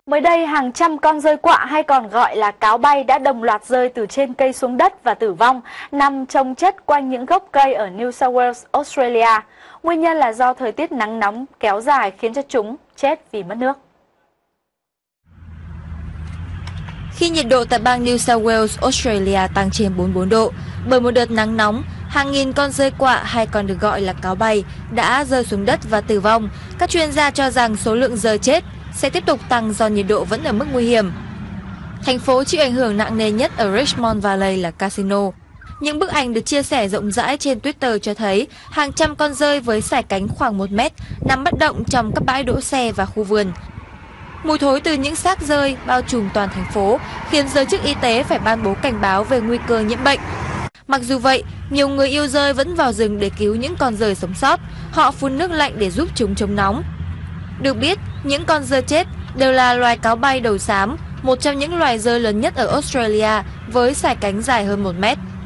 Mới đây, hàng trăm con dơi quạ hay còn gọi là cáo bay đã đồng loạt rơi từ trên cây xuống đất và tử vong, nằm chồng chất quanh những gốc cây ở New South Wales, Australia. Nguyên nhân là do thời tiết nắng nóng kéo dài khiến cho chúng chết vì mất nước. Khi nhiệt độ tại bang New South Wales, Australia tăng trên 44 độ bởi một đợt nắng nóng, hàng nghìn con dơi quạ hay còn được gọi là cáo bay đã rơi xuống đất và tử vong. Các chuyên gia cho rằng số lượng dơi chết sẽ tiếp tục tăng do nhiệt độ vẫn ở mức nguy hiểm. Thành phố chịu ảnh hưởng nặng nề nhất ở Richmond Valley là Casino. Những bức ảnh được chia sẻ rộng rãi trên Twitter cho thấy hàng trăm con dơi với sải cánh khoảng 1 mét nằm bất động trong các bãi đỗ xe và khu vườn. Mùi thối từ những xác dơi bao trùm toàn thành phố khiến giới chức y tế phải ban bố cảnh báo về nguy cơ nhiễm bệnh. Mặc dù vậy, nhiều người yêu dơi vẫn vào rừng để cứu những con dơi sống sót. Họ phun nước lạnh để giúp chúng chống nóng. Được biết, những con dơi chết đều là loài cáo bay đầu xám, một trong những loài dơi lớn nhất ở Australia với sải cánh dài hơn 1 mét.